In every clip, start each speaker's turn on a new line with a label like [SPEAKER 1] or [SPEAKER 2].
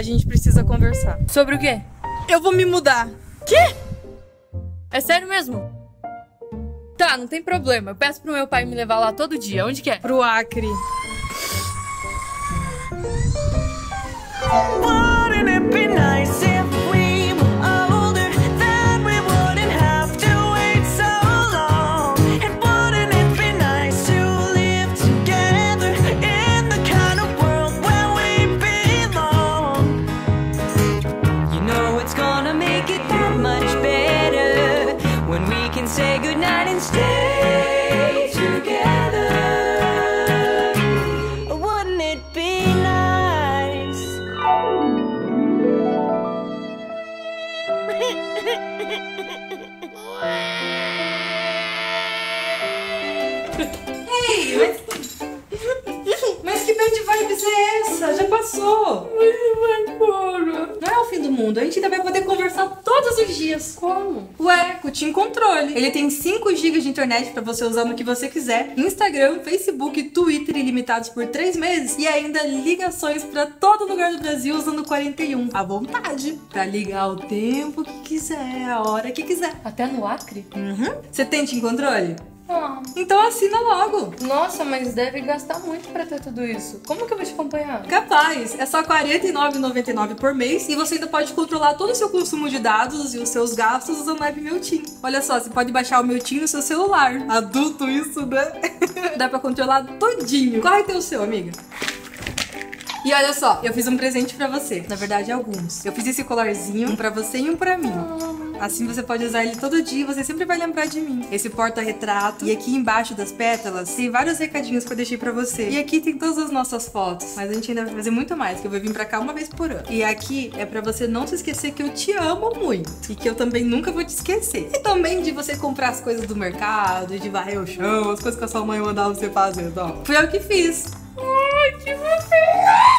[SPEAKER 1] A gente precisa conversar.
[SPEAKER 2] Sobre o quê?
[SPEAKER 1] Eu vou me mudar.
[SPEAKER 2] Quê? É sério mesmo? Tá, não tem problema. Eu peço pro meu pai me levar lá todo dia. Onde que é?
[SPEAKER 1] Pro Acre.
[SPEAKER 3] Wouldn't it be nice if we were older, then we wouldn't have to wait so long? And wouldn't it be nice to live together in the kind of world where we belong? You know it's gonna make it that much better when we can say goodnight and stay together. Wouldn't it be nice?
[SPEAKER 1] Ei, mas que bad vibes é essa? Já passou. Não é o fim do mundo, a gente ainda vai poder conversar todos os dias.
[SPEAKER 2] Como?
[SPEAKER 1] Ué, com o Tim Controle. Ele tem 5 GB de internet pra você usar no que você quiser. Instagram, Facebook, Twitter ilimitados por 3 meses. E ainda ligações pra todo lugar do Brasil usando 41. À vontade. Pra ligar o tempo que quiser, a hora que quiser.
[SPEAKER 2] Até no Acre?
[SPEAKER 1] Você tem Tim Controle?
[SPEAKER 2] Ah.
[SPEAKER 1] Então assina logo.
[SPEAKER 2] Nossa, mas deve gastar muito pra ter tudo isso. Como que eu vou te acompanhar?
[SPEAKER 1] Capaz, é só R$ 49,99 por mês e você ainda pode controlar todo o seu consumo de dados e os seus gastos usando o app Meu Tim. Olha só, você pode baixar o Meu Tim no seu celular. Adulto isso, né? Dá pra controlar todinho. Corre ter o seu, amiga. E olha só, eu fiz um presente pra você. Na verdade, alguns. Eu fiz esse colarzinho, um pra você e um pra mim. Assim você pode usar ele todo dia e você sempre vai lembrar de mim. Esse porta-retrato. E aqui embaixo das pétalas tem vários recadinhos que eu deixei pra você. E aqui tem todas as nossas fotos. Mas a gente ainda vai fazer muito mais, que eu vou vir pra cá uma vez por ano. E aqui é pra você não se esquecer que eu te amo muito. E que eu também nunca vou te esquecer. E também de você comprar as coisas do mercado, de varrer o chão, as coisas que a sua mãe mandava você fazer, ó. Fui eu que fiz.
[SPEAKER 2] Ai, que fofinha!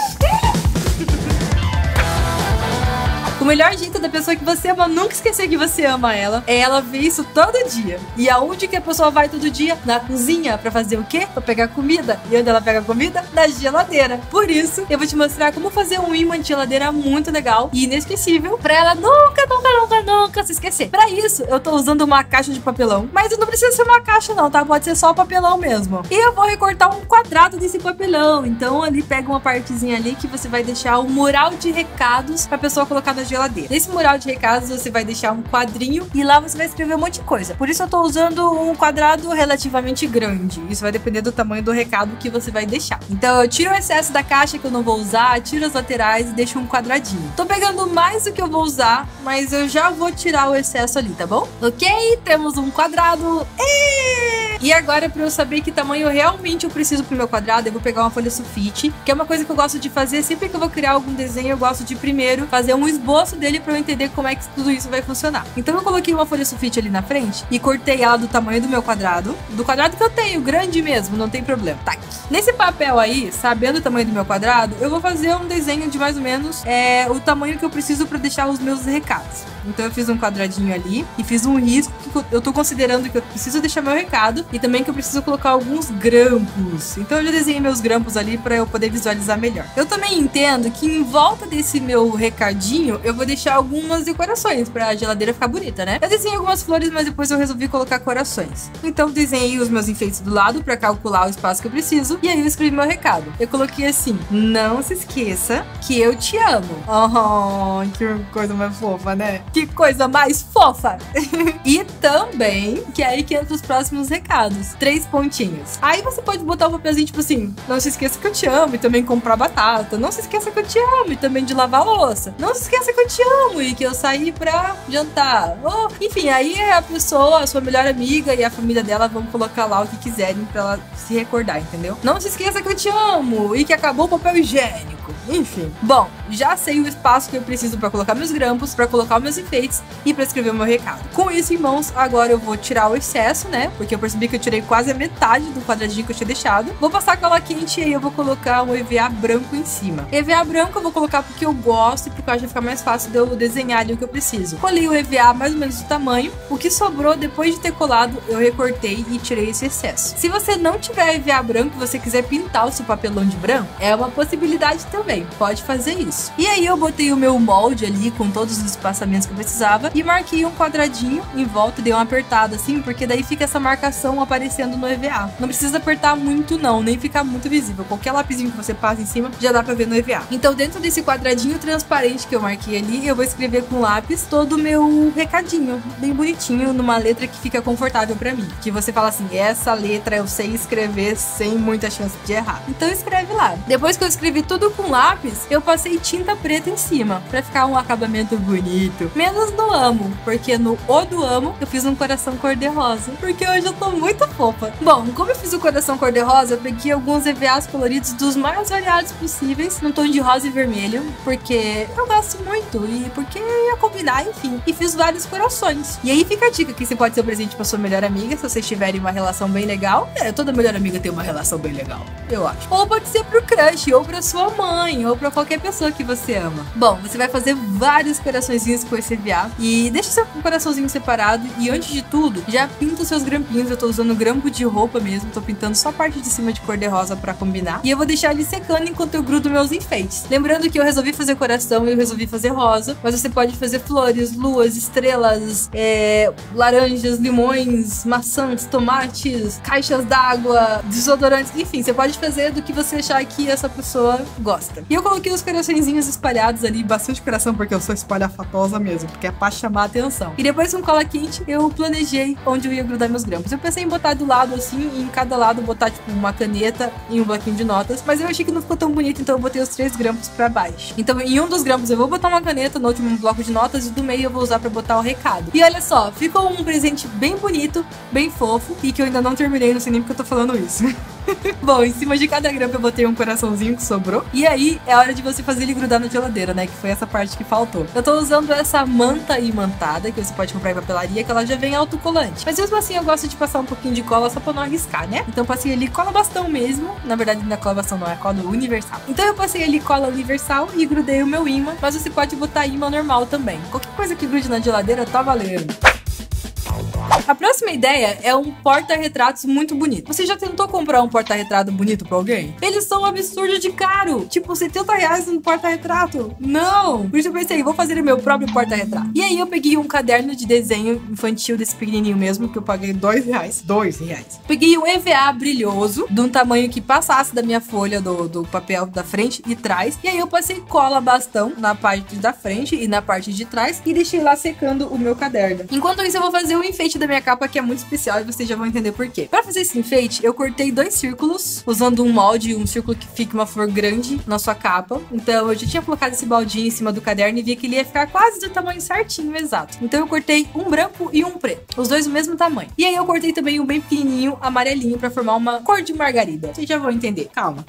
[SPEAKER 1] O melhor jeito da pessoa que você ama nunca esquecer que você ama ela é ela ver isso todo dia. E aonde que a pessoa vai todo dia? Na cozinha. Pra fazer o quê? Pra pegar comida. E onde ela pega comida? Na geladeira. Por isso, eu vou te mostrar como fazer um imã de geladeira muito legal e inesquecível pra ela nunca se esquecer. Pra isso, eu tô usando uma caixa de papelão. Mas não precisa ser uma caixa não, tá? Pode ser só papelão mesmo. E eu vou recortar um quadrado desse papelão. Então ali pega uma partezinha ali que você vai deixar um mural de recados pra pessoa colocar na geladeira. Nesse mural de recados você vai deixar um quadrinho e lá você vai escrever um monte de coisa. Por isso eu tô usando um quadrado relativamente grande. Isso vai depender do tamanho do recado que você vai deixar. Então eu tiro o excesso da caixa que eu não vou usar, tiro as laterais e deixo um quadradinho. Tô pegando mais do que eu vou usar, mas eu já vou tirar o excesso ali, tá bom? Ok, temos um quadrado. E agora, pra eu saber que tamanho realmente eu preciso pro meu quadrado, eu vou pegar uma folha sulfite, que é uma coisa que eu gosto de fazer sempre que eu vou criar algum desenho. Eu gosto de primeiro fazer um esboço dele pra eu entender como é que tudo isso vai funcionar. Então eu coloquei uma folha sulfite ali na frente e cortei ela do tamanho do meu quadrado, do quadrado que eu tenho, grande mesmo, não tem problema. Tá aqui. Nesse papel aí, sabendo o tamanho do meu quadrado, eu vou fazer um desenho de mais ou menos o tamanho que eu preciso pra deixar os meus recados. Então eu fiz um quadradinho ali e fiz um risco que eu tô considerando que eu preciso deixar meu recado e também que eu preciso colocar alguns grampos. Então eu já desenhei meus grampos ali pra eu poder visualizar melhor. Eu também entendo que em volta desse meu recadinho eu vou deixar algumas decorações pra geladeira ficar bonita, né? Eu desenhei algumas flores, mas depois eu resolvi colocar corações. Então desenhei os meus enfeites do lado pra calcular o espaço que eu preciso e aí eu escrevi meu recado. Eu coloquei assim: não se esqueça que eu te amo. Oh, que coisa mais fofa, né? Que coisa mais fofa! E também, que é aí que entra os próximos recados. 3 pontinhos. Aí você pode botar um papelzinho tipo assim: não se esqueça que eu te amo, e também comprar batata. Não se esqueça que eu te amo, e também de lavar a louça. Não se esqueça que eu te amo, e que eu saí pra jantar. Oh, enfim, aí a pessoa, a sua melhor amiga e a família dela vão colocar lá o que quiserem pra ela se recordar, entendeu? Não se esqueça que eu te amo, e que acabou o papel higiênico. Enfim. Bom, já sei o espaço que eu preciso pra colocar meus grampos, pra colocar os meus enfeites e pra escrever o meu recado. Com isso em mãos, agora eu vou tirar o excesso, né? Porque eu percebi que eu tirei quase a metade do quadradinho que eu tinha deixado. Vou passar cola quente e aí eu vou colocar um EVA branco em cima. EVA branco eu vou colocar porque eu gosto e porque eu acho que vai ficar mais fácil de eu desenhar ali o que eu preciso. Colei o EVA mais ou menos do tamanho. O que sobrou depois de ter colado, eu recortei e tirei esse excesso. Se você não tiver EVA branco e você quiser pintar o seu papelão de branco, é uma possibilidade também. também, pode fazer isso. E aí eu botei o meu molde ali com todos os espaçamentos que eu precisava e marquei um quadradinho em volta, dei uma apertada assim, porque daí fica essa marcação aparecendo no EVA. Não precisa apertar muito não, nem ficar muito visível. Qualquer lapisinho que você passa em cima já dá pra ver no EVA. Então dentro desse quadradinho transparente que eu marquei ali, eu vou escrever com lápis todo o meu recadinho, bem bonitinho, numa letra que fica confortável pra mim. Que você fala assim, essa letra eu sei escrever sem muita chance de errar. Então escreve lá. Depois que eu escrevi tudo com lápis, eu passei tinta preta em cima, pra ficar um acabamento bonito. Menos no amo, porque no O do amo eu fiz um coração cor-de-rosa, porque hoje eu tô muito fofa. Bom, como eu fiz o coração cor-de-rosa, eu peguei alguns EVAs coloridos dos mais variados possíveis, num tom de rosa e vermelho, porque eu gosto muito e porque ia combinar, enfim. E fiz vários corações. E aí fica a dica que você pode ser um presente pra sua melhor amiga, se vocês tiverem uma relação bem legal. Toda melhor amiga tem uma relação bem legal, eu acho. Ou pode ser pro crush, ou pra sua mãe, ou pra qualquer pessoa que você ama. Bom, você vai fazer vários coraçõezinhos com esse EVA e deixa seu coraçãozinho separado e antes de tudo, já pinta os seus grampinhos. Eu tô usando grampo de roupa mesmo, tô pintando só a parte de cima de cor-de-rosa pra combinar. E eu vou deixar ele secando enquanto eu grudo meus enfeites. Lembrando que eu resolvi fazer coração e eu resolvi fazer rosa, mas você pode fazer flores, luas, estrelas, laranjas, limões, maçãs, tomates, caixas d'água, desodorantes, enfim, você pode fazer do que você achar que essa pessoa gosta. E eu coloquei os coraçõezinhos espalhados ali, bastante coração, porque eu sou espalhafatosa mesmo, porque é pra chamar a atenção. E depois com cola quente, eu planejei onde eu ia grudar meus grampos. Eu pensei em botar do lado assim, e em cada lado botar tipo uma caneta e um bloquinho de notas, mas eu achei que não ficou tão bonito, então eu botei os 3 grampos pra baixo. Então em um dos grampos eu vou botar uma caneta, no outro um bloco de notas e do meio eu vou usar pra botar o recado. E olha só, ficou um presente bem bonito, bem fofo, e que eu ainda não terminei, não sei nem porque eu tô falando isso. Bom, em cima de cada grampo eu botei um coraçãozinho que sobrou. E aí é hora de você fazer ele grudar na geladeira, né? Que foi essa parte que faltou. Eu tô usando essa manta imantada, que você pode comprar em papelaria, que ela já vem autocolante. Mas mesmo assim eu gosto de passar um pouquinho de cola só pra não arriscar, né? Então eu passei ali cola bastão mesmo. Na verdade não é cola bastão, não, é cola universal. Então eu passei ali cola universal e grudei o meu imã. Mas você pode botar imã normal também. Qualquer coisa que grude na geladeira tá valendo. A próxima ideia é um porta-retratos muito bonito. Você já tentou comprar um porta-retrato bonito pra alguém? Eles são um absurdo de caro. Tipo, R$70 no porta-retrato. Não! Por isso eu pensei, vou fazer o meu próprio porta-retrato. E aí eu peguei um caderno de desenho infantil desse pequenininho mesmo, que eu paguei R$2. R$2. Peguei um EVA brilhoso, de um tamanho que passasse da minha folha do papel da frente e trás. E aí eu passei cola bastão na parte da frente e na parte de trás e deixei lá secando o meu caderno. Enquanto isso eu vou fazer o enfeite da minha capa, que é muito especial e vocês já vão entender por quê. Pra fazer esse enfeite, eu cortei 2 círculos, usando um molde, um círculo que fique uma flor grande na sua capa. Então eu já tinha colocado esse baldinho em cima do caderno e vi que ele ia ficar quase do tamanho certinho, exato. Então eu cortei um branco e um preto, os dois do mesmo tamanho. E aí eu cortei também um bem pequenininho, amarelinho, pra formar uma cor de margarida. Vocês já vão entender. Calma.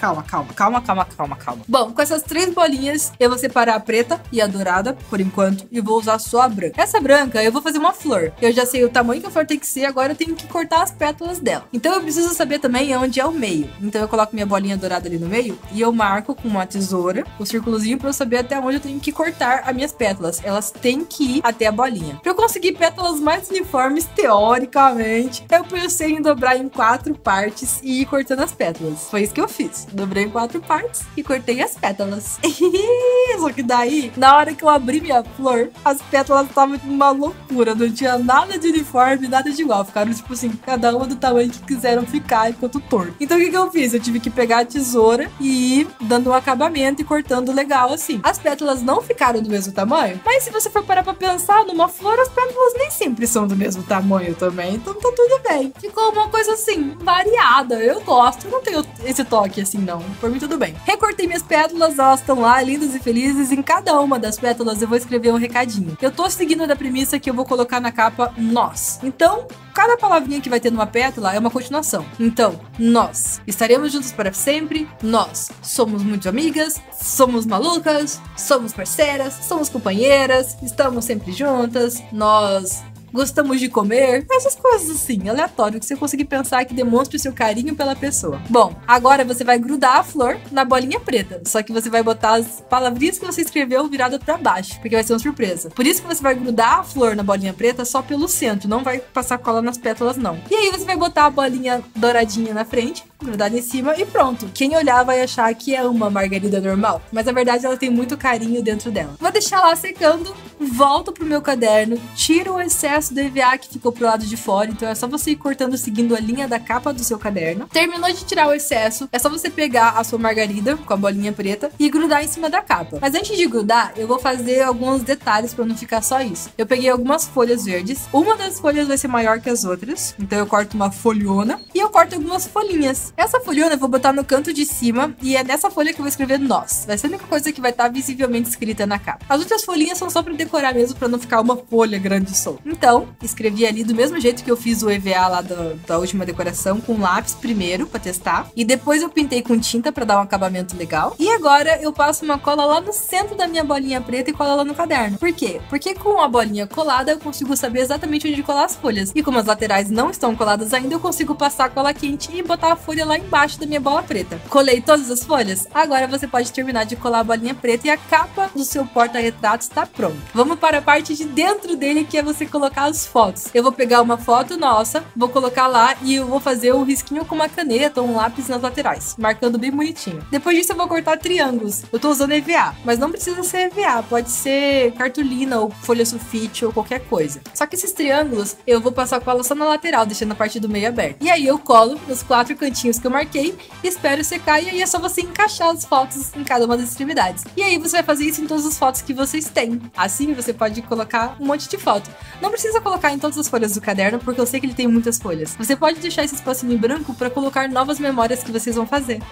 [SPEAKER 1] Bom, com essas 3 bolinhas, eu vou separar a preta e a dourada, por enquanto, e vou usar só a branca. Essa branca, eu vou fazer uma flor. Eu já sei o tamanho que a flor tem que ser, agora eu tenho que cortar as pétalas dela. Então eu preciso saber também onde é o meio. Então eu coloco minha bolinha dourada ali no meio e eu marco com uma tesoura o círculozinho pra eu saber até onde eu tenho que cortar as minhas pétalas. Elas têm que ir até a bolinha. Pra eu conseguir pétalas mais uniformes, teoricamente, eu pensei em dobrar em 4 partes e ir cortando as pétalas. Foi isso que eu fiz. Dobrei em 4 partes e cortei as pétalas. Só que daí, na hora que eu abri minha flor, as pétalas estavam uma loucura. Não tinha nada de uniforme, nada de igual. Ficaram, tipo assim, cada uma do tamanho que quiseram ficar enquanto torto. Então o que eu fiz? Eu tive que pegar a tesoura e ir dando um acabamento e cortando legal assim. As pétalas não ficaram do mesmo tamanho, mas se você for parar pra pensar, numa flor as pétalas nem sempre são do mesmo tamanho também. Então tá tudo bem. Ficou uma coisa assim, variada. Eu gosto. Eu não tenho esse toque assim, não. Por mim tudo bem. Recortei minhas pétalas, elas estão lá, lindas e felizes. Em cada uma das pétalas eu vou escrever um recadinho. Eu tô seguindo da premissa que eu vou colocar na capa nós. Então, cada palavrinha que vai ter numa pétala é uma continuação. Então, nós estaremos juntos para sempre. Nós somos muito amigas, somos malucas, somos parceiras, somos companheiras, estamos sempre juntas. Nós Gostamos de comer? Essas coisas assim, aleatório, que você conseguir pensar que demonstre o seu carinho pela pessoa. Bom, agora você vai grudar a flor na bolinha preta, só que você vai botar as palavrinhas que você escreveu virada pra baixo, porque vai ser uma surpresa. Por isso que você vai grudar a flor na bolinha preta só pelo centro, não vai passar cola nas pétalas não. E aí você vai botar a bolinha douradinha na frente, grudada em cima e pronto. Quem olhar vai achar que é uma margarida normal, mas na verdade ela tem muito carinho dentro dela. Vou deixar lá secando, volto pro meu caderno, tiro o excesso do EVA que ficou pro lado de fora, então é só você ir cortando seguindo a linha da capa do seu caderno. Terminou de tirar o excesso, é só você pegar a sua margarida com a bolinha preta e grudar em cima da capa. Mas antes de grudar, eu vou fazer alguns detalhes pra não ficar só isso. Eu peguei algumas folhas verdes, uma das folhas vai ser maior que as outras, então eu corto uma folhona e eu corto algumas folhinhas. Essa folhona eu vou botar no canto de cima e é nessa folha que eu vou escrever nós. Vai ser a única coisa que vai estar visivelmente escrita na capa. As outras folhinhas são só pra decorar mesmo, pra não ficar uma folha grande solta. Então, escrevi ali do mesmo jeito que eu fiz o EVA lá da última decoração, com lápis primeiro pra testar. E depois eu pintei com tinta pra dar um acabamento legal. E agora eu passo uma cola lá no centro da minha bolinha preta e colo lá no caderno. Por quê? Porque com a bolinha colada eu consigo saber exatamente onde colar as folhas. E como as laterais não estão coladas ainda, eu consigo passar a cola quente e botar a folha lá embaixo da minha bola preta. Colei todas as folhas? Agora você pode terminar de colar a bolinha preta e a capa do seu porta-retrato está pronta. Vamos para a parte de dentro dele, que é você colocar as fotos. Eu vou pegar uma foto nossa, vou colocar lá e eu vou fazer um risquinho com uma caneta ou um lápis nas laterais, marcando bem bonitinho. Depois disso eu vou cortar triângulos. Eu tô usando EVA, mas não precisa ser EVA, pode ser cartolina ou folha sulfite ou qualquer coisa. Só que esses triângulos eu vou passar cola só na lateral, deixando a parte do meio aberta. E aí eu colo nos 4 cantinhos que eu marquei, espero secar e aí é só você encaixar as fotos em cada uma das extremidades. E aí você vai fazer isso em todas as fotos que vocês têm. Assim você pode colocar um monte de foto. Não precisa colocar em todas as folhas do caderno, porque eu sei que ele tem muitas folhas. Você pode deixar esse espacinho em branco para colocar novas memórias que vocês vão fazer.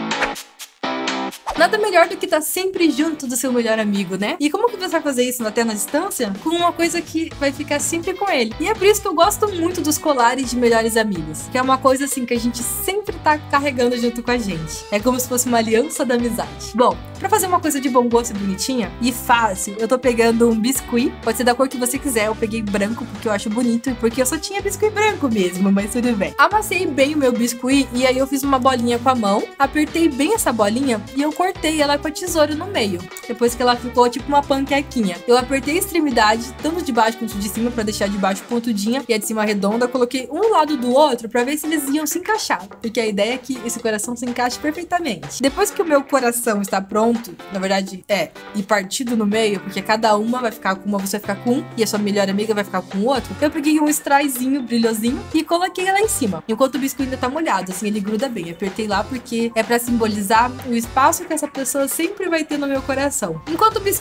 [SPEAKER 1] Nada melhor do que estar sempre junto do seu melhor amigo, né? E como que você vai fazer isso até na distância? Com uma coisa que vai ficar sempre com ele. E é por isso que eu gosto muito dos colares de melhores amigos, que é uma coisa assim que a gente sempre tá carregando junto com a gente. É como se fosse uma aliança da amizade. Bom, pra fazer uma coisa de bom gosto e bonitinha e fácil, eu tô pegando um biscuit, pode ser da cor que você quiser. Eu peguei branco porque eu acho bonito e porque eu só tinha biscuit branco mesmo, mas tudo bem. Amassei bem o meu biscuit e aí eu fiz uma bolinha com a mão, apertei bem essa bolinha e eu cortei ela com a tesoura no meio. Depois que ela ficou tipo uma panquequinha. Eu apertei a extremidade, tanto de baixo quanto de cima, pra deixar de baixo pontudinha e a de cima redonda. Coloquei um lado do outro pra ver se eles iam se encaixar, porque a ideia é que esse coração se encaixe perfeitamente. Depois que o meu coração está pronto, na verdade e partido no meio, porque cada uma vai ficar com uma, você vai ficar com um e a sua melhor amiga vai ficar com o outro, eu peguei um sprayzinho brilhosinho e coloquei lá em cima. Enquanto o biscoito ainda tá molhado, assim, ele gruda bem. Apertei lá porque é pra simbolizar o espaço que essa pessoa sempre vai ter no meu coração. Enquanto o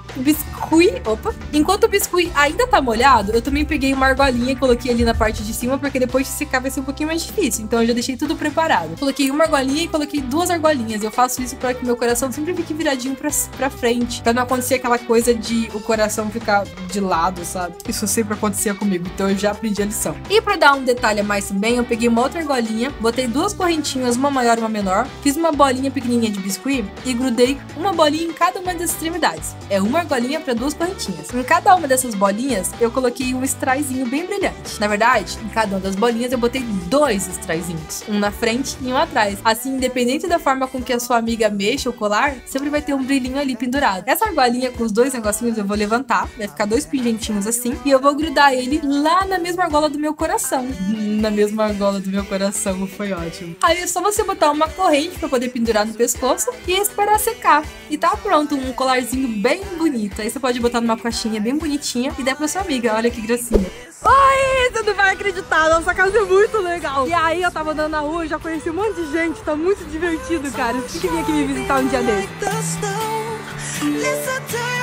[SPEAKER 1] biscuit ainda tá molhado, eu também peguei uma argolinha e coloquei ali na parte de cima, porque depois de secar vai ser um pouquinho mais difícil. Então eu já deixei tudo preparado. Coloquei uma argolinha e coloquei 2 argolinhas. Eu faço isso para que meu coração sempre fique viradinho pra frente, pra não acontecer aquela coisa de o coração ficar de lado, sabe? Isso sempre acontecia comigo, então eu já aprendi a lição. E pra dar um detalhe a mais também, eu peguei uma outra argolinha, botei 2 correntinhas, uma maior e uma menor, fiz uma bolinha pequenininha de biscuit e grudei uma bolinha em cada uma das extremidades. É uma argolinha para 2 correntinhas. Em cada uma dessas bolinhas, eu coloquei um sprayzinho bem brilhante. Na verdade, em cada uma das bolinhas eu botei 2 sprayzinhos, um na frente e um atrás. Assim, independente da forma com que a sua amiga mexa o colar, sempre vai ter um brilhinho ali pendurado. Essa argolinha com os 2 negocinhos eu vou levantar, vai ficar 2 pingentinhos assim, e eu vou grudar ele lá na mesma argola do meu coração. Na mesma argola do meu coração, foi ótimo. Aí é só você botar uma corrente para poder pendurar no pescoço e esperar secar. E tá pronto, um colarzinho bem bonito. Aí você pode botar numa caixinha bem bonitinha e dar pra sua amiga, olha que gracinha.
[SPEAKER 4] Oi, você não vai acreditar, nossa casa é muito legal. E aí eu tava andando na rua, já conheci um monte de gente, tá muito divertido, cara. Você tem que vir aqui me visitar um dia desse.